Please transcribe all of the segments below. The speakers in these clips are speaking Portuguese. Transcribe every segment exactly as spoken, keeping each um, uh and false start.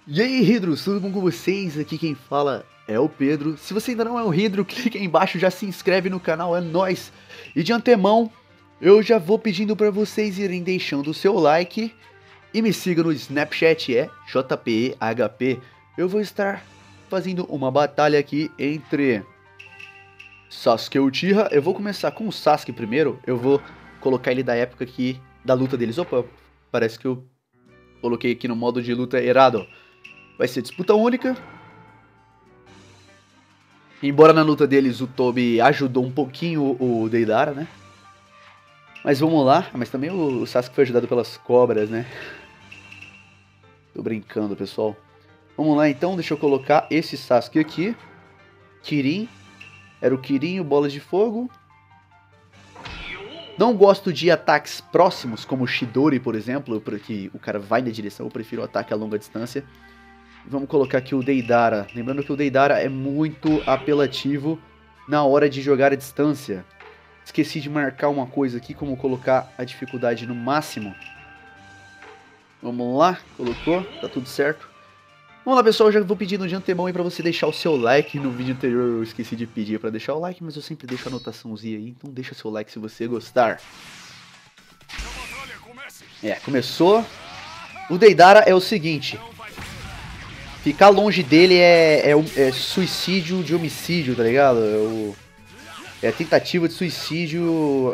E aí, Hidros, tudo bom com vocês? Aqui quem fala é o Pedro. Se você ainda não é o Hidro, clique aí embaixo, já se inscreve no canal, é nóis. E de antemão, eu já vou pedindo para vocês irem deixando o seu like e me siga no Snapchat, é J P E H P. Eu vou estar fazendo uma batalha aqui entre Sasuke e Uchiha. Eu vou começar com o Sasuke primeiro, eu vou colocar ele da época aqui da luta deles. Opa, parece que eu coloquei aqui no modo de luta errado. Vai ser disputa única. Embora na luta deles o Tobi ajudou um pouquinho o Deidara, né? Mas vamos lá. Mas também o Sasuke foi ajudado pelas cobras, né? Tô brincando, pessoal. Vamos lá então, deixa eu colocar esse Sasuke aqui. Kirin. Era o Kirin, o Bola de Fogo. Não gosto de ataques próximos, como o Chidori, por exemplo, porque o cara vai na direção. Eu prefiro o ataque a longa distância. Vamos colocar aqui o Deidara. Lembrando que o Deidara é muito apelativo na hora de jogar a distância. Esqueci de marcar uma coisa aqui, como colocar a dificuldade no máximo. Vamos lá, colocou, tá tudo certo. Vamos lá, pessoal, eu já vou pedindo de antemão aí pra você deixar o seu like. No vídeo anterior eu esqueci de pedir pra deixar o like, mas eu sempre deixo a anotaçãozinha aí, então deixa o seu like se você gostar. É, começou. O Deidara é o seguinte... Ficar longe dele é, é, é suicídio de homicídio, tá ligado? É, o, é a tentativa de suicídio.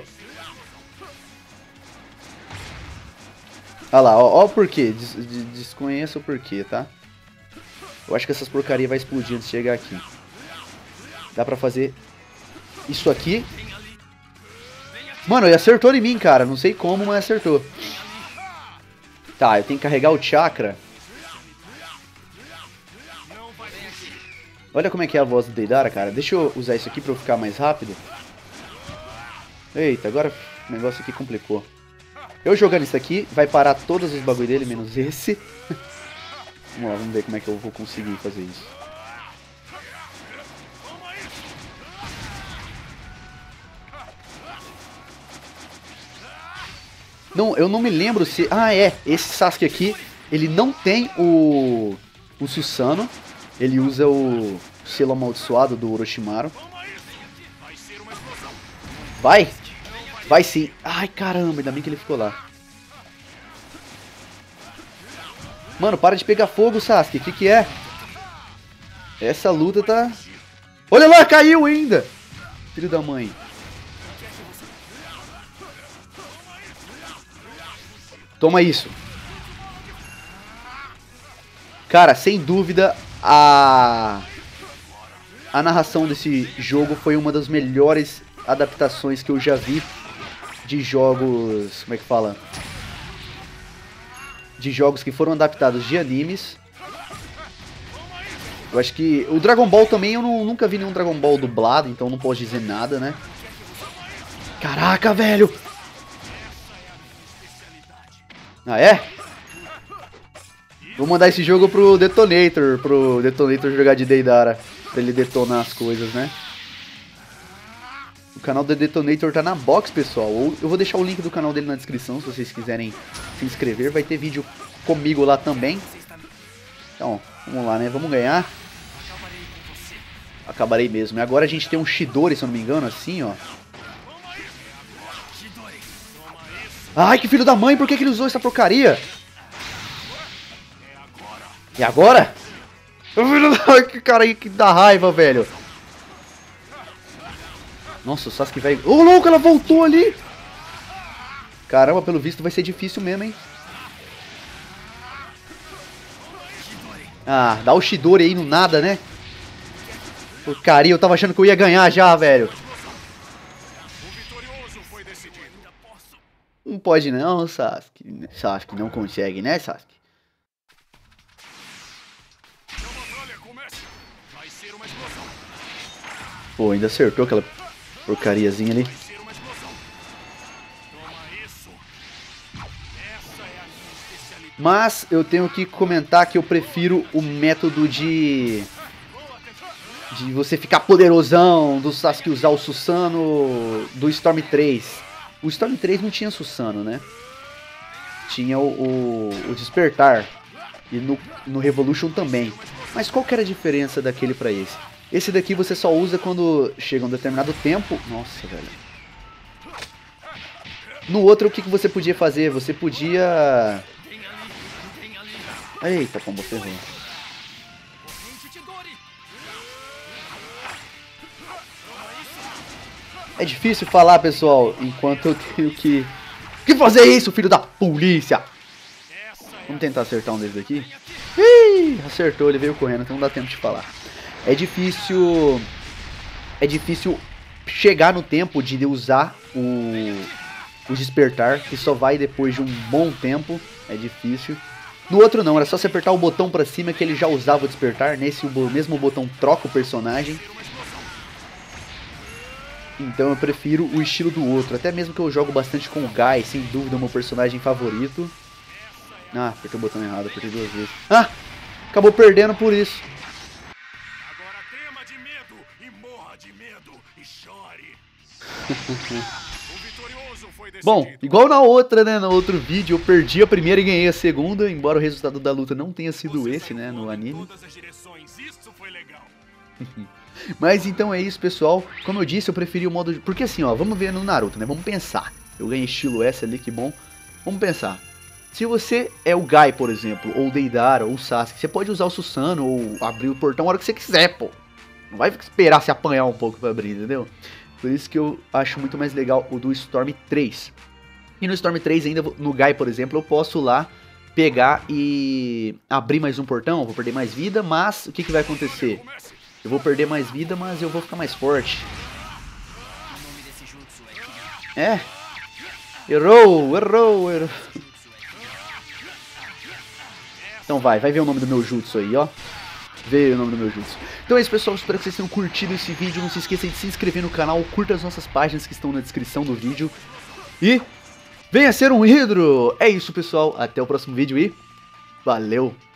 Olha lá, ó, ó o porquê. Des, des, desconheço o porquê, tá? Eu acho que essas porcarias vai explodir antes de chegar aqui. Dá pra fazer isso aqui. Mano, ele acertou em mim, cara. Não sei como, mas acertou. Tá, eu tenho que carregar o chakra. Olha como é que é a voz do Deidara, cara. Deixa eu usar isso aqui pra eu ficar mais rápido. Eita, agora o negócio aqui complicou. Eu jogando isso aqui, vai parar todos os bagulho dele, menos esse. Vamos lá, vamos ver como é que eu vou conseguir fazer isso. Não, eu não me lembro se... Ah, é. Esse Sasuke aqui, ele não tem o... O Susanoo. Ele usa o selo amaldiçoado do Orochimaru. Vai! Vai sim! Ai, caramba, ainda bem que ele ficou lá. Mano, para de pegar fogo, Sasuke. O que que é? Essa luta tá... Olha lá, caiu ainda! Filho da mãe. Toma isso. Cara, sem dúvida... A... a narração desse jogo foi uma das melhores adaptações que eu já vi de jogos... Como é que fala? De jogos que foram adaptados de animes. Eu acho que... O Dragon Ball também, eu não, nunca vi nenhum Dragon Ball dublado, então não posso dizer nada, né? Caraca, velho! Ah, é? Vou mandar esse jogo pro Detonator, pro Detonator jogar de Deidara, pra ele detonar as coisas, né? O canal do Detonator tá na box, pessoal. Eu vou deixar o link do canal dele na descrição, se vocês quiserem se inscrever. Vai ter vídeo comigo lá também. Então, vamos lá, né? Vamos ganhar. Acabarei mesmo. E agora a gente tem um Chidori, se eu não me engano, assim, ó. Ai, que filho da mãe, por que que ele usou essa porcaria? E agora? Que cara aí que dá raiva, velho. Nossa, o Sasuke vai... Ô, louco, ela voltou ali. Caramba, pelo visto vai ser difícil mesmo, hein. Ah, dá o Chidori aí no nada, né. Porcaria, eu tava achando que eu ia ganhar já, velho. Não pode não, Sasuke. Sasuke não consegue, né, Sasuke? Pô, ainda acertou aquela porcariazinha ali. Mas eu tenho que comentar que eu prefiro o método de... De você ficar poderosão, do Sasuke usar o Susanoo do Storm três. O Storm três não tinha Susanoo, né? Tinha o, o, o Despertar. E no, no Revolution também. Mas qual que era a diferença daquele pra esse? Esse daqui você só usa quando chega um determinado tempo. Nossa, velho. No outro, o que, que você podia fazer? Você podia... Eita, pombo, ferrou. É difícil falar, pessoal, enquanto eu tenho que... Que fazer isso, filho da polícia? Vamos tentar acertar um deles aqui. Ih, acertou, ele veio correndo, então não dá tempo de falar. É difícil... É difícil chegar no tempo de usar o... o despertar, que só vai depois de um bom tempo. É difícil. No outro não, era só você apertar o botão pra cima que ele já usava o despertar. Nesse o mesmo botão troca o personagem. Então eu prefiro o estilo do outro. Até mesmo que eu jogo bastante com o Guy, sem dúvida é o meu personagem favorito. Ah, apertei o botão errado, apertei duas vezes. Ah, acabou perdendo por isso. Agora trema de medo e morra de medo e chore. Bom, igual na outra, né, no outro vídeo, eu perdi a primeira e ganhei a segunda, embora o resultado da luta não tenha sido esse, né, no anime. Mas então é isso, pessoal. Como eu disse, eu preferi o modo... De... Porque assim, ó, vamos ver no Naruto, né, vamos pensar. Eu ganhei estilo S ali, que bom. Vamos pensar. Se você é o Guy, por exemplo, ou o Deidara, ou o Sasuke, você pode usar o Susanoo ou abrir o portão a hora que você quiser, pô. Não vai esperar se apanhar um pouco pra abrir, entendeu? Por isso que eu acho muito mais legal o do Storm três. E no Storm três ainda, no Guy, por exemplo, eu posso lá pegar e abrir mais um portão, vou perder mais vida, mas o que, que vai acontecer? Eu vou perder mais vida, mas eu vou ficar mais forte. É. Errou, errou, errou. Então vai, vai ver o nome do meu jutsu aí, ó. Veio o nome do meu jutsu. Então é isso, pessoal, espero que vocês tenham curtido esse vídeo. Não se esqueçam de se inscrever no canal, curta as nossas páginas que estão na descrição do vídeo. E venha ser um Hydro! É isso, pessoal, até o próximo vídeo e valeu!